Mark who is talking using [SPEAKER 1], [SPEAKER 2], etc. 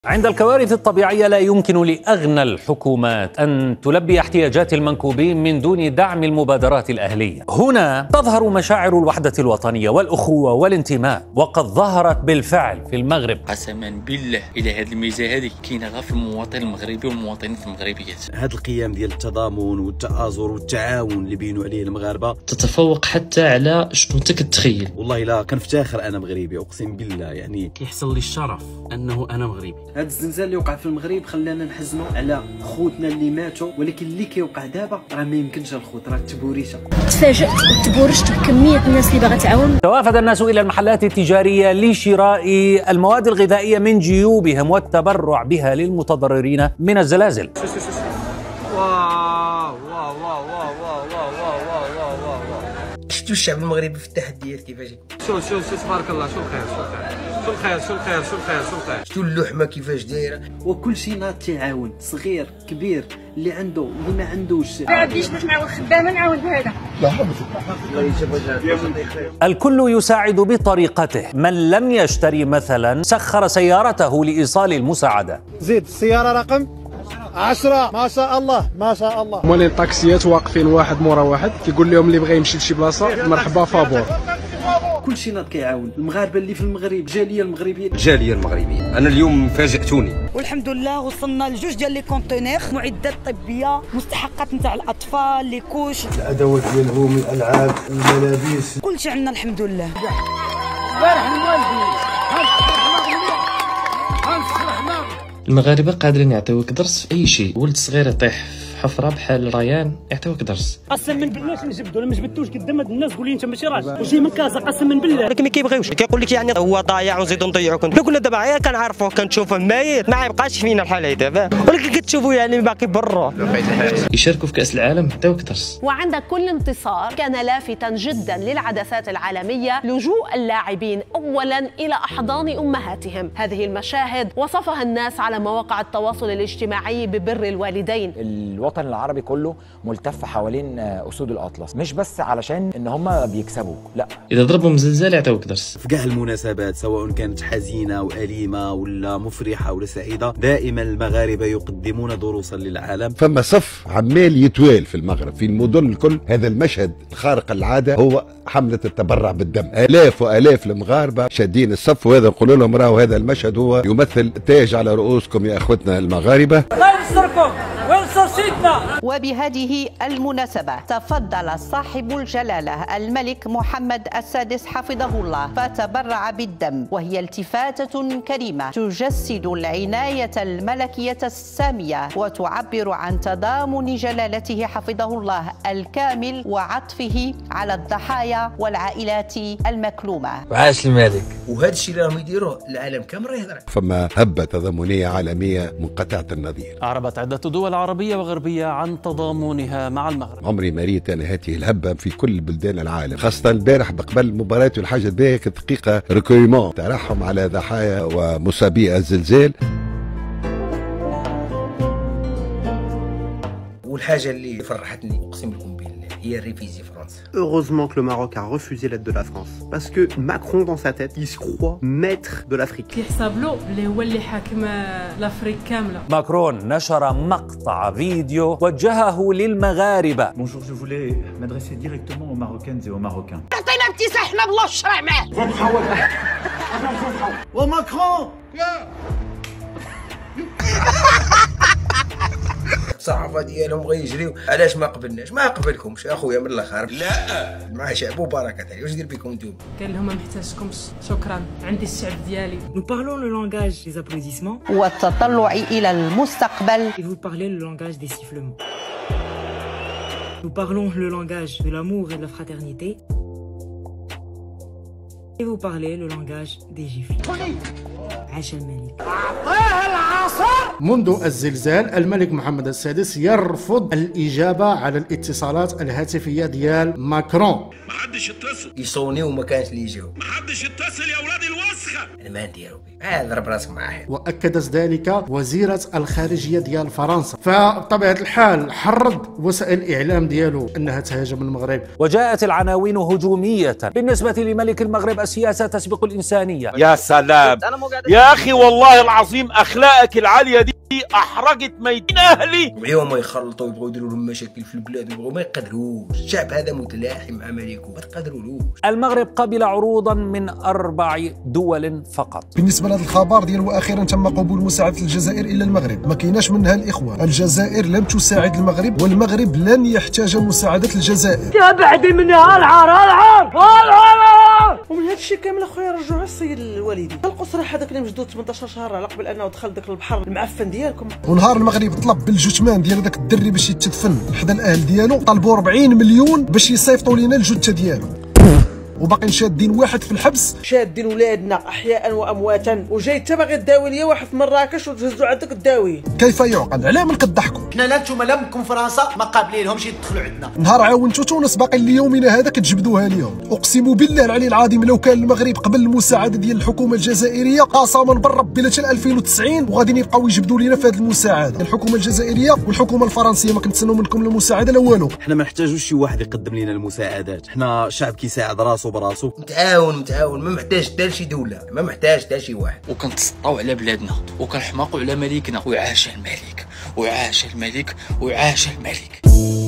[SPEAKER 1] عند الكوارث الطبيعية لا يمكن لأغنى الحكومات أن تلبي احتياجات المنكوبين من دون دعم المبادرات الأهلية. هنا تظهر مشاعر الوحدة الوطنية والأخوة والانتماء، وقد ظهرت بالفعل في المغرب.
[SPEAKER 2] قسما بالله إلى هذه الميزة هذه كاينة غير في المواطن المغربي والمواطنين المغربيات.
[SPEAKER 3] هذه القيم ديال التضامن والتآزر والتعاون اللي بينوا عليه المغاربة
[SPEAKER 2] تتفوق حتى على شنو انت كتخيل.
[SPEAKER 3] والله لا كنفتخر أنا مغربي، أقسم بالله. يعني
[SPEAKER 4] كيحصل لي الشرف أنه أنا مغربي.
[SPEAKER 5] هذا الزلزال اللي وقع في المغرب خلانا نحزنوا على خوتنا اللي ماتوا، ولكن اللي كيوقع دابا راه ما يمكنش الخوت، راه تبوريشه.
[SPEAKER 6] تفاجأت وتبورشت بكمية الناس اللي باغا تعاون.
[SPEAKER 1] توافد الناس إلى المحلات التجارية لشراء المواد الغذائية من جيوبهم والتبرع بها للمتضررين من الزلازل.
[SPEAKER 7] شفتوا الشعب المغربي في التحديات كيفاش؟
[SPEAKER 8] شو تبارك الله، شو الخير
[SPEAKER 7] شفتوا اللحمه كيفاش دايره؟
[SPEAKER 5] وكل شيء ناض تعاون، صغير كبير، اللي عنده اللي ما عندوش.
[SPEAKER 6] ما عنديش باش نعاون خدامه نعاون بهذا.
[SPEAKER 1] الكل يساعد بطريقته. من لم يشتري مثلا سخر سيارته لإيصال المساعدة.
[SPEAKER 9] زيد السيارة رقم 10. ما شاء الله ما شاء الله.
[SPEAKER 8] مولين الطاكسيات واقفين واحد مورا واحد كيقول لهم اللي بغى يمشي لشي بلاصه مرحبا فابور.
[SPEAKER 5] كل شيء ناض كيعاون المغاربه اللي في المغرب، الجاليه
[SPEAKER 3] المغربيه. انا اليوم فاجأتوني،
[SPEAKER 10] والحمد لله وصلنا لجوج ديال لي كونتينير، معدات طبيه، مستحقات نتاع الاطفال، لي كوش،
[SPEAKER 9] الادوات ديالهم، الالعاب، الملابس،
[SPEAKER 10] كل شيء عندنا الحمد لله.
[SPEAKER 2] المغاربه قادرين يعطيوك درس في اي شيء. ولد صغير يطيح في حفره بحال ريان يعطيوك درس.
[SPEAKER 11] قسم من بالله نجبدو ولا ما جبدتوش قدام هاد الناس، قول لي انت ماشي راجل وجاي من كازا. قسم من بالله
[SPEAKER 12] ولكن ما كيبغيوش، كيقول لك يعني هو ضايع ونزيدو نضيعوك. لو كنا دابا غير كنعرفوه كنشوفوه ميت ما يبقاش فينا الحال دابا، ولكن كتشوفوا يعني باقي برا.
[SPEAKER 2] يشاركوا في كاس العالم يعطيوك درس.
[SPEAKER 13] وعند كل انتصار كان لافتا جدا للعدسات العالميه لجوء اللاعبين اولا الى احضان امهاتهم. هذه المشاهد وصفها الناس على مواقع التواصل الاجتماعي ببر الوالدين.
[SPEAKER 14] الوطن العربي كله ملتف حوالين اسود الاطلس، مش بس علشان ان هم بيكسبوا، لا،
[SPEAKER 2] اذا ضربهم زلزال يعطيوك درس.
[SPEAKER 3] في كاع المناسبات سواء كانت حزينه واليمه ولا مفرحه ولا سعيده، دائما المغاربه يقدمون دروسا للعالم.
[SPEAKER 15] فما صف عمال يتوال في المغرب في المدن الكل. هذا المشهد الخارق العاده هو حمله التبرع بالدم. الاف والاف المغاربه شادين الصف، وهذا نقول لهم راهو هذا المشهد هو يمثل تاج على رؤوسكم يا اخوتنا المغاربه.
[SPEAKER 16] وبهذه المناسبة تفضل صاحب الجلالة الملك محمد السادس حفظه الله فتبرع بالدم، وهي التفاتة كريمة تجسد العناية الملكية السامية وتعبر عن تضامن جلالته حفظه الله الكامل وعطفه على الضحايا والعائلات المكلومة.
[SPEAKER 7] وعاش الملك. وهذا الشيء اللي راهم يديروه العالم كامل يهضر.
[SPEAKER 15] فما هبة تضامنية عالمية منقطعة النظير.
[SPEAKER 4] أعربت عدة دول عربية وغربية عن تضامنها مع المغرب.
[SPEAKER 15] عمري ما ريت انا هذه الهبه في كل بلدان العالم، خاصه البارح بقبل المباراه والحاجه الباهيه دقيقه ريكويمون ترحم على ضحايا ومصابي الزلزال.
[SPEAKER 7] والحاجه اللي فرحتني اقسم لكم بالله هي الريفيزي فرنسا.
[SPEAKER 17] Heureusement que le Maroc a refusé l'aide de la France, parce que Macron dans sa tête, il se croit maître de l'Afrique.
[SPEAKER 18] كيحسب له اللي هو اللي حاكم الافريق كامله.
[SPEAKER 1] ماكرون نشر مقطع فيديو وجهه للمغاربه.
[SPEAKER 19] Bonjour, je voulais m'adresser directement aux Marocaines et aux Marocains.
[SPEAKER 10] عطينا امتساح حنا بالله الشرع معاه.
[SPEAKER 9] وماكرون
[SPEAKER 7] الصحافه ديالهم بغا يجريو. علاش ما قبلناش؟ ما قبلكمش اخويا من الاخر. لا مع شعب وبركه عليه. واش ندير بكم نتوما؟
[SPEAKER 18] قال لهم ما محتاجكمش، شكرا، عندي الشعب ديالي.
[SPEAKER 10] Nous parlons le langage des applaudissements.
[SPEAKER 16] والتطلع إلى المستقبل.
[SPEAKER 10] Et vous parlez le langage des sifflements. Nous parlons le langage de l'amour et de la fraternité. Et vous parlez le langage des gifles. عاش الملك.
[SPEAKER 8] منذ الزلزال الملك محمد السادس يرفض الإجابة على الاتصالات الهاتفية ديال ماكرون.
[SPEAKER 7] محدش يتصل يصوني وما كانش اللي يجاوب. محدش يتصل يا ولاد الوسخه. انا ما نديرو بيه ضرب راسك معاه.
[SPEAKER 8] واكدت ذلك وزيره الخارجيه ديال فرنسا. فبطبيعه الحال حرض وسائل الاعلام ديالو انها تهاجم المغرب.
[SPEAKER 1] وجاءت العناوين هجوميه بالنسبه لملك المغرب: السياسه تسبق الانسانيه.
[SPEAKER 20] يا سلام يا اخي، والله العظيم اخلاقك العاليه دي احرجت ميتين اهلي.
[SPEAKER 7] اليوم يخلطوا يبغوا يديروا لهم مشاكل في البلاد ويبغوا ما يقدروش. الشعب هذا متلاحم مع ملكه ما تقدرولوش.
[SPEAKER 1] المغرب قبل عروضا من 4 دول فقط.
[SPEAKER 9] بالنسبه لهذا الخبر ديال واخيرا تم قبول مساعده الجزائر الى المغرب، ما كايناش منها الاخوان. الجزائر لم تساعد المغرب والمغرب لن يحتاج مساعده الجزائر.
[SPEAKER 11] تبعدي منها العار ومن هذا الشيء كامل اخويا رجعوا السيد الوالدي طلقوا صراحه هذاك اللي مجدود 18 شهر على قبل انه دخل ذاك البحر المعفن ديالكم.
[SPEAKER 9] ونهار المغرب طلب بالجثمان ديال ذاك الدري باش يتدفن حدا الاهل ديالو، طلبوا 40 مليون باش يصيفطوا لنا الجثه ديالو، وباقيين شادين واحد في الحبس،
[SPEAKER 11] شادين ولادنا احياء وامواتا، وجاي انت باغي تداوي ليا واحد في مراكش وتهزوا عندك الداوي.
[SPEAKER 9] كيف يعقل؟ علاه من كضحكوا؟
[SPEAKER 21] حنا لا نتوما لا منكم فرنسا ما قابلينهمش يدخلوا عندنا.
[SPEAKER 9] نهار عاونتو تونس باقي ليومنا هذا كتجبدوها اليوم. اقسم بالله العلي العظيم لو كان المغرب قبل المساعده ديال الحكومه الجزائريه قسما بالرب حتى 2090 وغادي يبقاو يجبدوا لينا في هذه المساعده. الحكومه الجزائريه والحكومه الفرنسيه ما كنتسناو منكم لا مساعده لا والو.
[SPEAKER 3] حنا ما نحتاجوش شي واحد يقدم لنا المساعدات، حنا شعب كيساعد راسو براسو.
[SPEAKER 7] متعاون ما محتاج حتى شي دوله، ما محتاج حتى شي واحد.
[SPEAKER 2] وكنتسطاو على بلادنا وكنحماقوا على ملكنا. وعاش الملك وعاش الملك وعاش الملك.